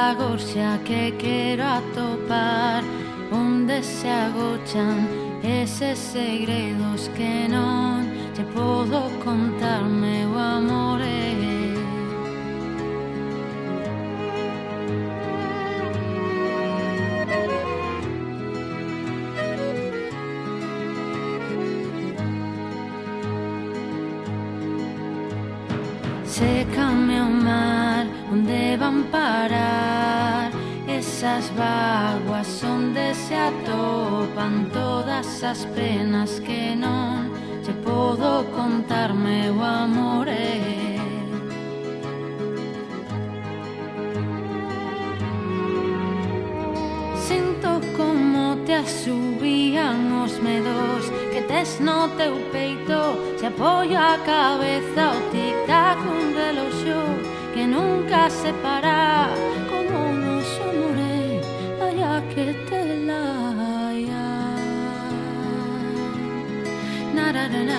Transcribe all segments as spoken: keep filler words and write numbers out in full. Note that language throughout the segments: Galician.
agora xa que quero atopar onde se agochan eses segredos que non te podo contar, meu amore. Sécame o mar, onde van parar esas vaguas onde se atopan todas as penas que non te podo contar, meu amore. Sinto como te asubían os medos que tes no teu peito, se apoia a cabeza o tic-tac dun reloxo que nunca se para, como un oso moré, allá que te laia. Nararara,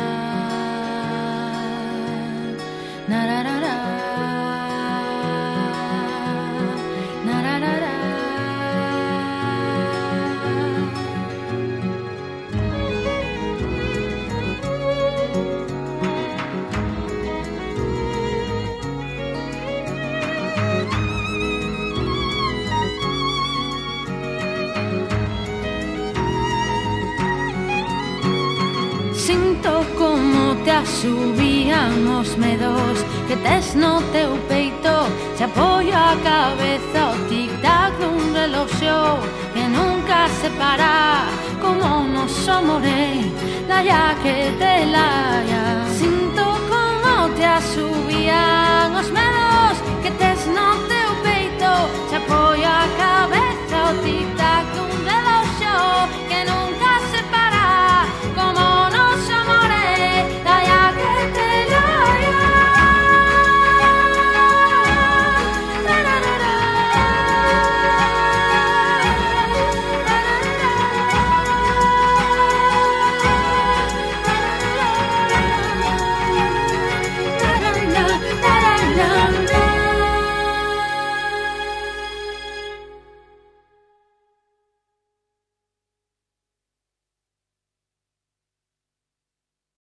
nararara, nararara. Sinto como te asubían os medos que tes no teu peito, se apoia a cabeza o tic-tac dun reloxo que nunca se para, como un oso moré, laia que te laia. Sinto como te asubían